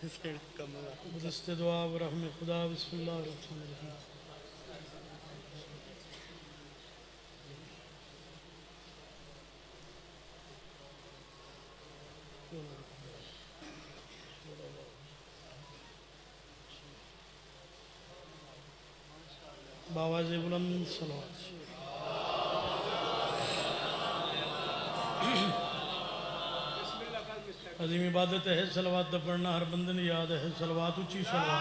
دست دعا و رحم خدا بسم اللہ الرحمن الرحیم باواز بلند صلوات عظیم عبادت ہے صلوات دا پڑھنا ہر بندن یاد ہے صلوات اچھی صلوات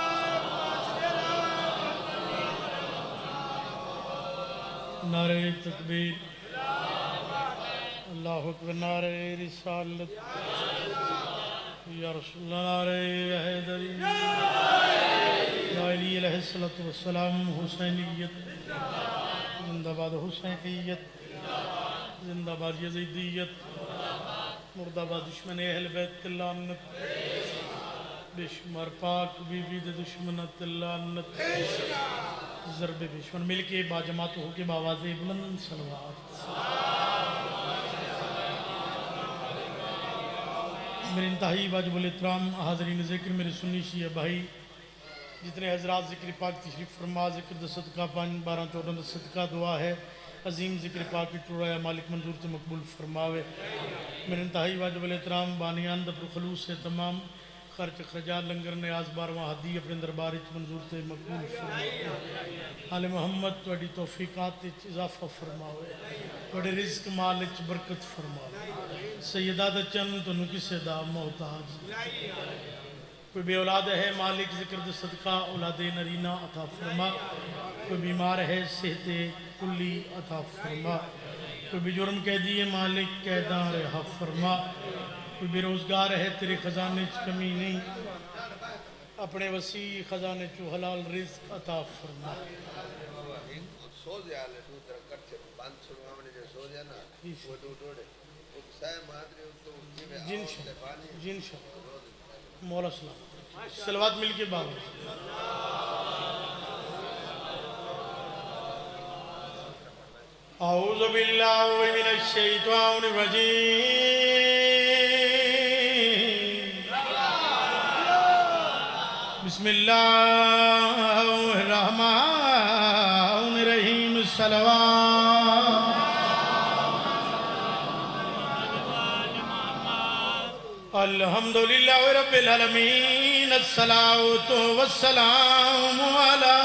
نعرہ تکبیر اللہ اکبر نعرہ رسالت یا رسول اللہ نعرہ حیدری یا علی علیہ السلام حسینیت زندہ باد حسینیت زندہ باد یزیدیت مردہ باد دشمن اہل بیت لعنت بشمار پاک بی بی دشمنت لعنت ضرب بشمار مل کے باجماعت ہو کے باواز بلند صلوات میرے انتہائی واجب الاحترام حاضرین ذکر میرے سنی شیعہ بھائی جتنے حضرات ذکر پاک تشریف فرما ذکر دا صدقہ 5-12-14 دا صدقہ دعا ہے عظیم ذکر پاک کی ٹوڑا یا مالک منظور سے مقبول فرماوے میرے انتہائی واجب الاحترام بانیان دبر خلوص سے تمام خرچ خرجات لنگر نیاز باروان حدی اپنے دربار منظور سے مقبول فرماوے آل محمد توڑی توفیقات اضافہ فرماوے توڑی رزق مالچ برکت فرماوے سیدہ دا چند تو نکی سے دا محتاج کوئی بے اولاد ہے مالک ذکر دا صدقہ اولاد نرینہ عطا فرما کوئی بیمار ہے صحت کلی عطا فرما کوئی بھی جرم کہہ دیئے مالک قیدان رہا فرما کوئی بے روزگار ہے تیرے خزانے چ کمی نہیں اپنے وسیع خزانے چو حلال رزق عطا فرما جن شاء مولا سلام صلوات مل کے بابا اعوذ باللہ من الشیطان الرجیم بسم اللہ الرحمن الرحیم صلوات الحمدللہ رب العالمین الصلاة والسلام علی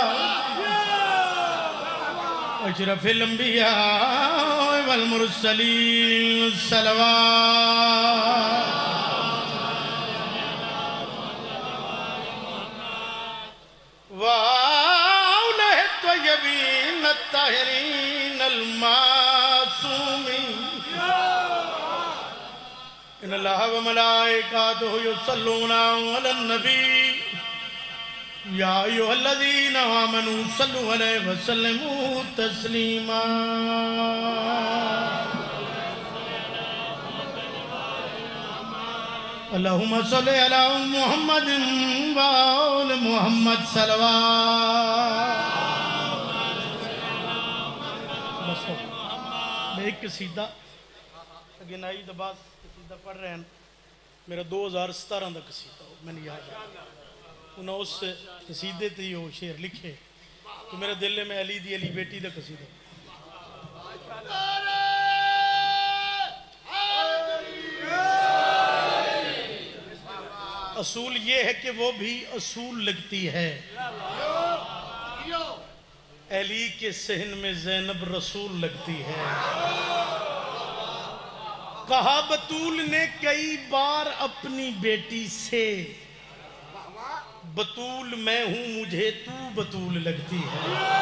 اشرف الانبیاء والمرسلین الصلوات وآلہ الطیبین الطاہرین المعصومین ان اللہ وملائکاتہ یصلون علی النبی یا ایوہ الذین آمنوا صلوا علیہ وسلموا تسلیما اللہم صلی علی محمد وآل محمد صلوات بس میں ایک قصیدہ اگنائی دباز قصیدہ پڑھ رہے ہیں میرا 2017 دا قصیدہ میں نے یاد ہے انہوں اس قصیدے تھی وہ شعر لکھے تو میرے دل میں علی دی علی بیٹی دا قصیدہ اصول یہ ہے کہ وہ بھی اصول لگتی ہے علی کے صحن میں زینب رسول لگتی ہے کہا بطول نے کئی بار اپنی بیٹی سے بطول میں ہوں مجھے تو بطول لگتی ہے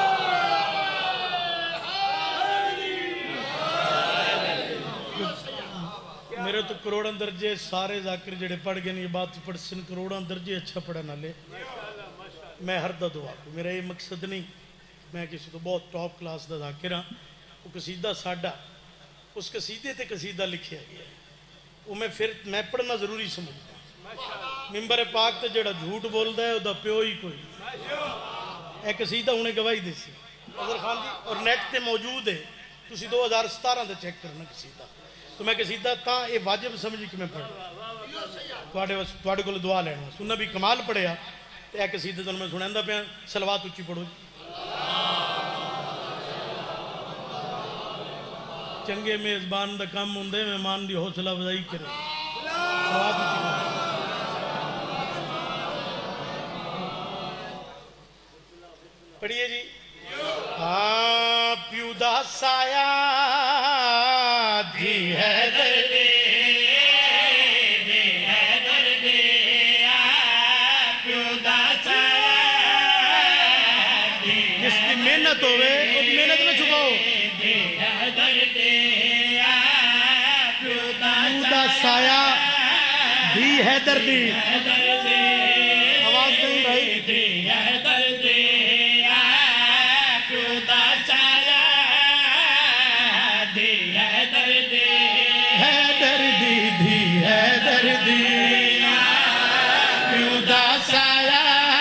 میرے تو کروڑاں درجے سارے ذاکر جڑے پڑھ گئے نہیں یہ بات پڑھ سن کروڑاں درجے اچھا پڑھا نہ لے میں ہر دا دعا کو میرا یہ مقصد نہیں میں کسی تو بہت ٹاپ کلاس دا ذاکر ہاں وہ قصیدہ ساڑھا اس قصیدے تے قصیدہ لکھیا گیا ہے وہ میں پڑھنا ضروری سمجھتا ممبر پاک تے جڑا جھوٹ بول دا ہے وہ دا پیو ہی کوئی ایک قصیدہ انہیں گواہی دے سی حضر خان جی اور نیٹ تے موجود ہے تسی 2017 دے چیک کرنا قصیدہ تو میں قصیدہ تھا یہ واجب سمجھی کہ میں پڑھا تھوڑے کو دعا لینا سننا بھی کمال پڑھیا تو یہ قصیدہ تو میں سنیں پہ سلوات اچھی پڑھو چنگے میزبان دا کم ہوندے مہمان دی حوصلہ افزائی کرے سلوات اچھی پڑھو پڑھیے جی پیو دا سایہ دی ہے دردے محنت ہوئے محنت میں چھپاؤ پیودا سایہ دی ہے دردی آواز نہیں بھائی پیودا سایہ دی ہے دردی دی ہے دردی پیودا سایہ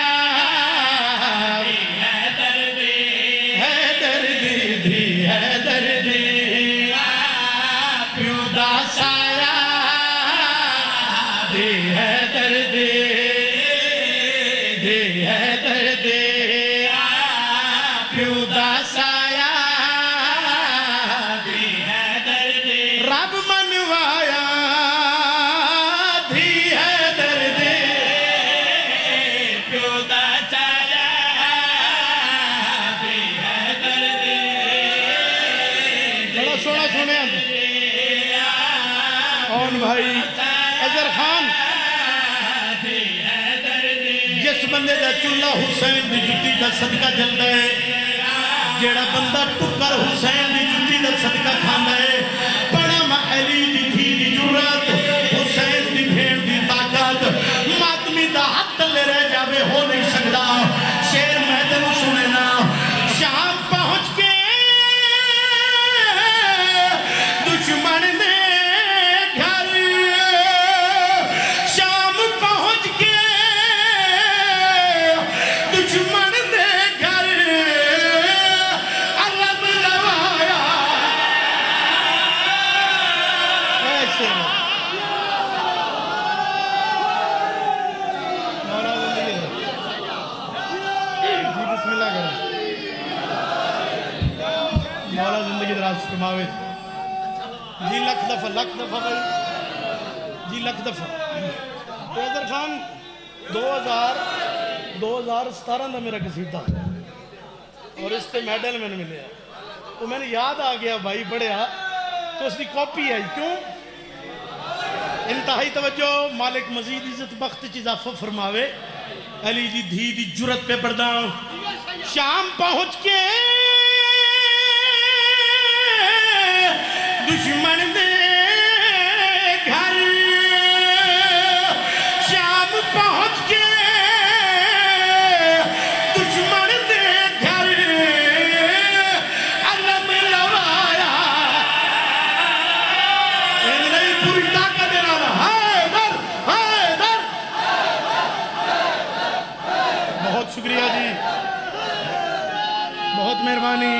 بندے دا چلہ حسین دی جتی دا صدقہ جلدہ ہے جیڑا بندہ ٹکر حسین دی جتی دا صدقہ کھاندہ ہے بڑا محلی دی تھی دی جرات حسین دی بھیڑ دی طاقت ماتمی دا حق لے رہ جاوے ہو نہیں سکتا شیر میدن سنینا شام پہنچ کے دشمن نے گھر شام پہنچ کے دشمن دے گھر علم لوایا ایسے مولا زندگی جی بسم اللہ کریں مولا زندگی دراز کماوے جی لکھ دفعہ بھائی جی لکھ دفعہ حیدر خان 2017 دا میرا قصیدہ اور اس پہ میڈل میں نے ملے تو میں نے یاد آ گیا بھائی پڑھیا تو اس کی کاپی ہے کیوں انتہائی توجہ مالک مزید عزت بخت چیز اضافہ فرماوے علی دی دھی دی جرت پہ پڑھدا شام پہنچ کے دشمن دے گھر شام پہنچ کے دشمن دے گھر علم لوایا نہیں پوری طاقت دینا حیدر حیدر بہت شکریہ جی بہت مہربانی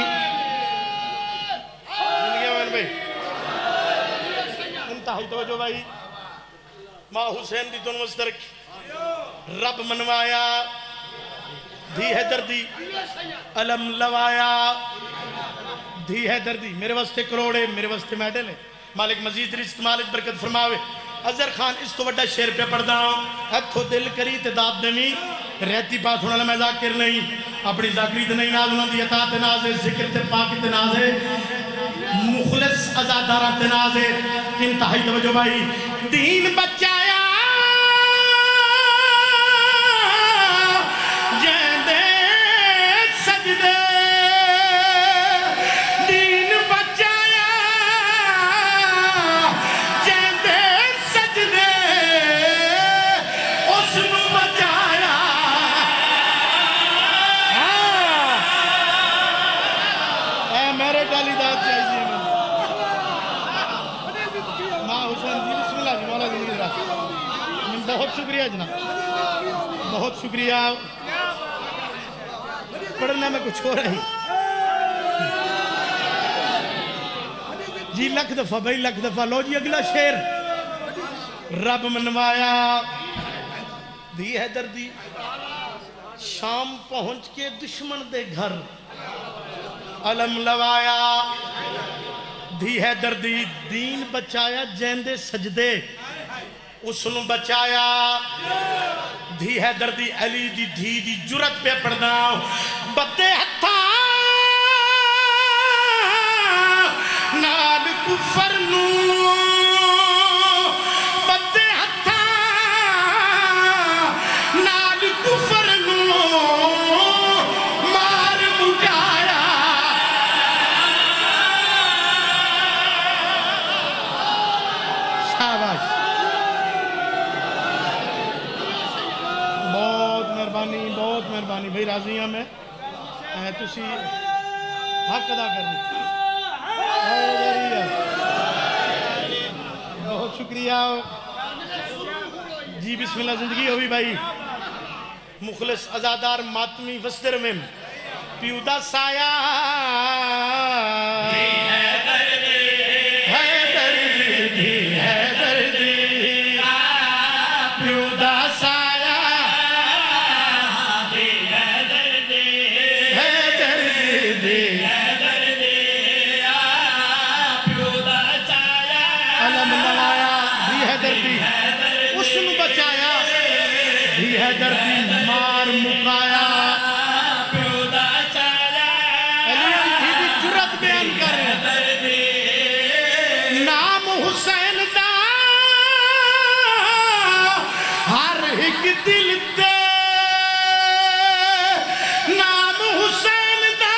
انتہائی توجہ بھائی ماں حسین دی دونوں مسترک رب منوایا دھی ہے دردی علم لوایا دھی ہے دردی میرے واسطے کروڑے میرے واسطے میڈل ہے مالک مزید رزق مالک برکت فرماوے اظہر خان اس تو وڈا شیر پہ پڑھدا ہتھو دل کری تے داد دمی رہتی پاس ہونا میں ذاکر نہیں اپنی ذاکری تے نہیں ناز ہونا دی اطاعت ناز ہے ذکر تے پاک تے ناز ہے مخلص ازادارہ تے ناز ہے انتہائی توجہ بھائی دین بچایا جیندے سجدے دین بچایا جیندے سجدے اس نو بچایا اے میرے ڈالی داد چاہیے ماں حسین جی بسم اللہ جی مولا زندگی راہ بہت شکریہ جناب بہت شکریہ پڑھنے میں کچھ ہو رہی جی لکھ دفعہ بھائی لکھ دفعہ لو جی اگلا شیر رب منوایا دی ہے دردی شام پہنچ کے دشمن دے گھر علم لوایا دی ہے دردی دین بچایا جیندے سجدے اس نو بچایا دی ہے دردی علی دی دھی دی جرت پہ پڑھنا بدے ہتھا نال کفر نو بدے ہتھا نال کفر نو مار مٹایا شاباش بہت مہربانی بھائی راضی ہیں میں تسی حق ادا کرنی بہت شکریہ جی بسم اللہ زندگی ہوئی بھائی مخلص ازادار ماتمی وستر میں پیودا سایا دردی مار مکایا پیودا چایا علی کی بھی جرت بیان کر رہے نام حسین دا ہر ایک دل تے نام حسین دا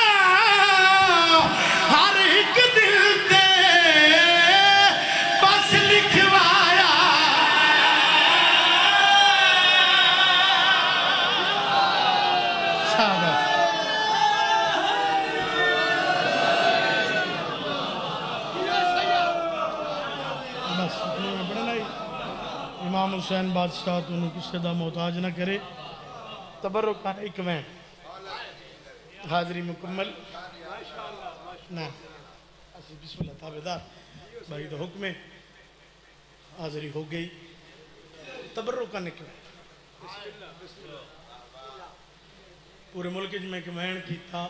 ہر ایک دل تے بس لکھوایا امام حسین بادشاہ تو انہوں کس دا محتاج نہ کرے تبرکان ایک میں حاضری مکمل نا بسم اللہ تابدار بھائی دا حکم حاضری ہو گئی تبرکان ایک میں پورے ملک میں کمین کی تھا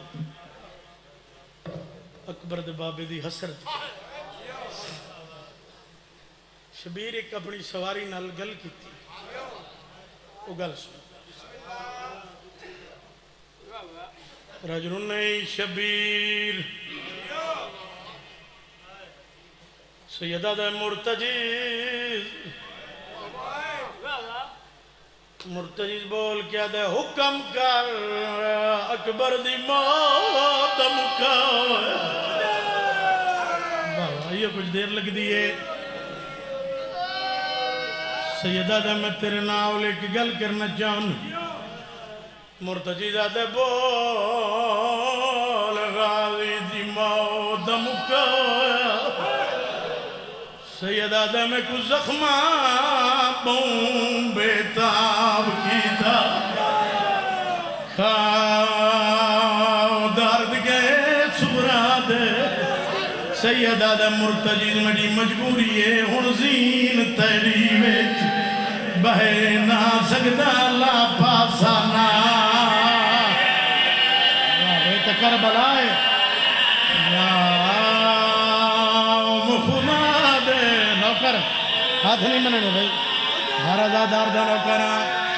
اکبر دے بابے دی حسرت شبیر ایک اپنی سواری نال گل کی تھی وہ گل سن رجل نئی شبیر سیدہ دے مرتجیز بول کیا دے حکم کر اکبر دی موت مکاوے یہ کچھ دیر لگ دیئے سیدہ دے میں تیرے ناو لے کے گل کرنا چاہوں مرتجیزہ دے بول غازی دی موت مکاوے سیدہ دے میں کچھ زخمہ بوں بیتاب کی تھا کھاؤ درد گئے سبرا دے سیدہ دے مرتجیز میری مجبوری ہے ہن زین تیری ویچ بہے نہ سکتا لا پاسانا بیت کربلا ہے نوکر ہاتھ نہیں مننے بھائی ہر ازادار دا نوکرہ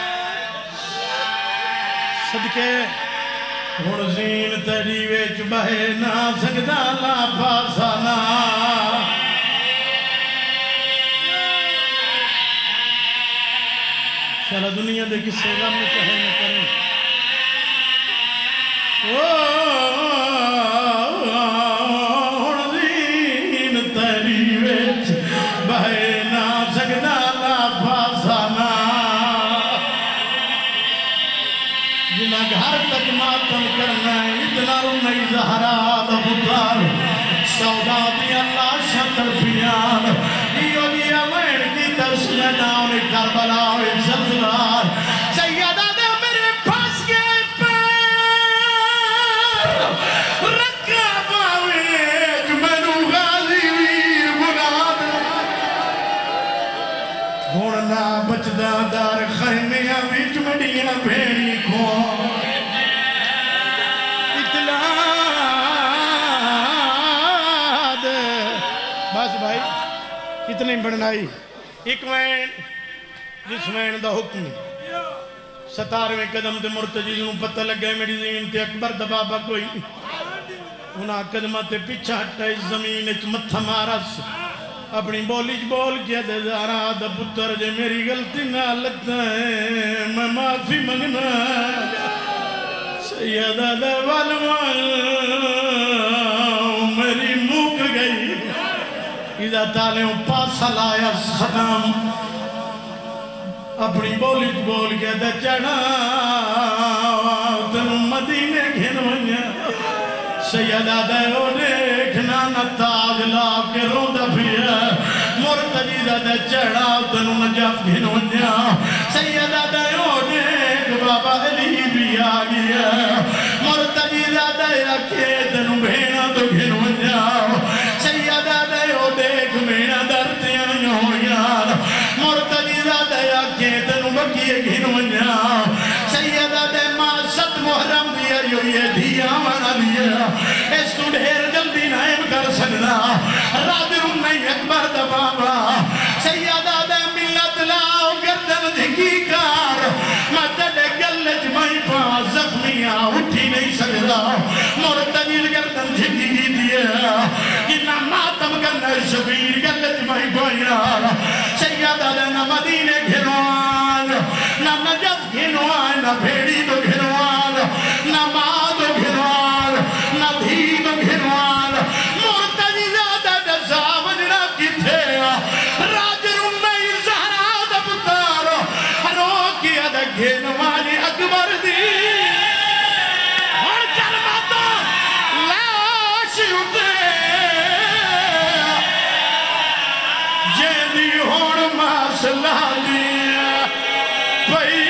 صدقے ہن زین تیری ویچ بہے نہ سکتا لا پاسانا سارا دنیا دے کسے غم میں کہے نہ کریں ہن زین تیری ویچ بہے نہ سکتا لا پاسانا جنہ گھر تک ماتم کرنا ہے اتنا رنہی زہرا دا پتار سودا دی اللہ شتر پیان یہ دیا وین کی ترس میں ناؤں کربلا و زلزلار سیدہ دے میرے پاس کے پیر رکھا باویج میں نو غازی وفادار خیمیاں وچ مڑیاں بھیڑی کو اطلاع دے بس بھائی اتنے بڑھنائی ایک وین جس وین دا حکم 17ویں قدم تے مرتجی جنہوں پتہ لگ گئے میری زمین تے اکبر دبابا کوئی انہاں قدمہ تے پیچھا ہٹا اس زمین اچ متھا مارس اپنی بولیج بول کیا دے زارا دا پتر جے میری غلطی نہ لگتا ہے میں معافی منگنا سیدہ دے والوان میری موک گئی اذا تالیوں پاسا لایا خدام اپنی بولیج بول کے دے چڑھا تنو مدینے گھنویا سیدہ دے او دیکھنا نتاج لا کے رو دفیا مرتجی دے چڑھا تنو نجف گھنویا سیدہ دے او دیکھ بابا علی بھی آگیا مرتجی دے اکھے تنو بھینا تو گھنویا سیدہ دے او دیکھ مینا درتیاں یوں یار مرتجی دے اکھے تنو بکیے گھنویا سیدہ دے ماں ست محرم دیا یو یہ دیا وانا دیا اس تو ڈھیر جلدی نائم کر سکنا رادرم نہیں اکبر دبابا سیدہ دے ملت لاؤ گردن دھکی کار میں تڑے گلج میں پا زخمیاں اٹھی نہیں سکتا مرتجی گردن دھکی کی دیا کہ ماتم کرنا شبیر گلج میں پا سیدہ دے نہ مدینے گھنوان نہ نجف گھنوان نہ بھیڑی تو گھنوان نہ ماں تو گھنوان نہ دھی تو گھنوان مرتجی زیادہ دزا وجنا کی تھے راج رمی زہرا دبتار رو کیا دا گھنوانی اکبر دی اور کلمہ لاش اٹھے جیدی ہون ماسلہ دیا پئی